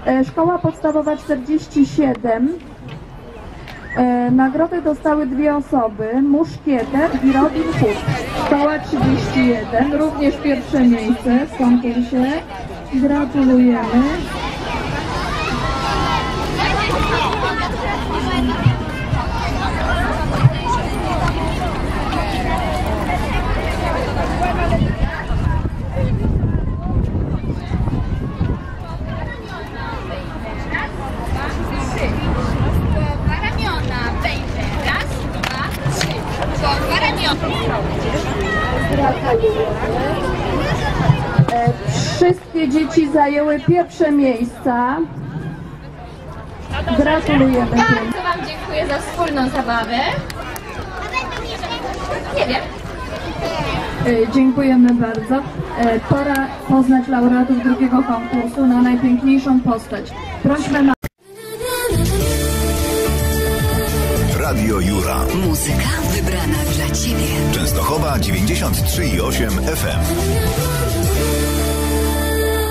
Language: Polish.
Szkoła podstawowa 47. Nagrody dostały 2 osoby, Muszkieter i Robin Hood. Szkoła 31, również pierwsze miejsce w konkursie. Gratulujemy. Wszystkie dzieci zajęły pierwsze miejsca. Gratulujemy. Bardzo Wam dziękuję za wspólną zabawę. Nie wiem. Dziękujemy bardzo. Pora poznać laureatów drugiego konkursu na najpiękniejszą postać. Prośmy na... Radio Jura. Muzyka wybrana dla Ciebie. Częstochowa 93,8 FM.